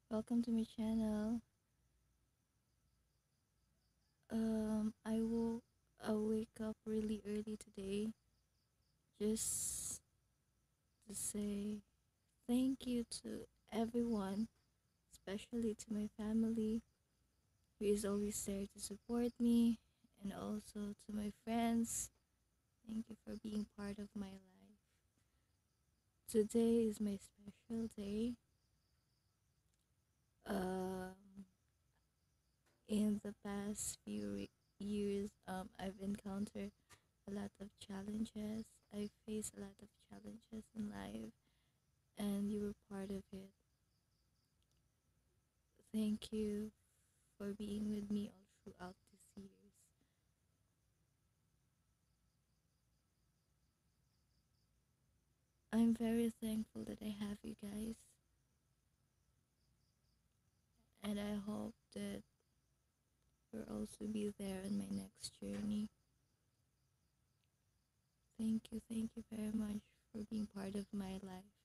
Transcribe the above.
Welcome to my channel. I wake up really early today just to say thank you to everyone, especially to my family who is always there to support me, and also to my friends. Thank you for being part of my life. Today is my special day. Um, in the past years, I've encountered a lot of challenges. I faced a lot of challenges in life, and you were part of it. Thank you for being with me all throughout these years. I'm very thankful that I have you guys, and I hope that you'll also be there in my next journey. Thank you very much for being part of my life.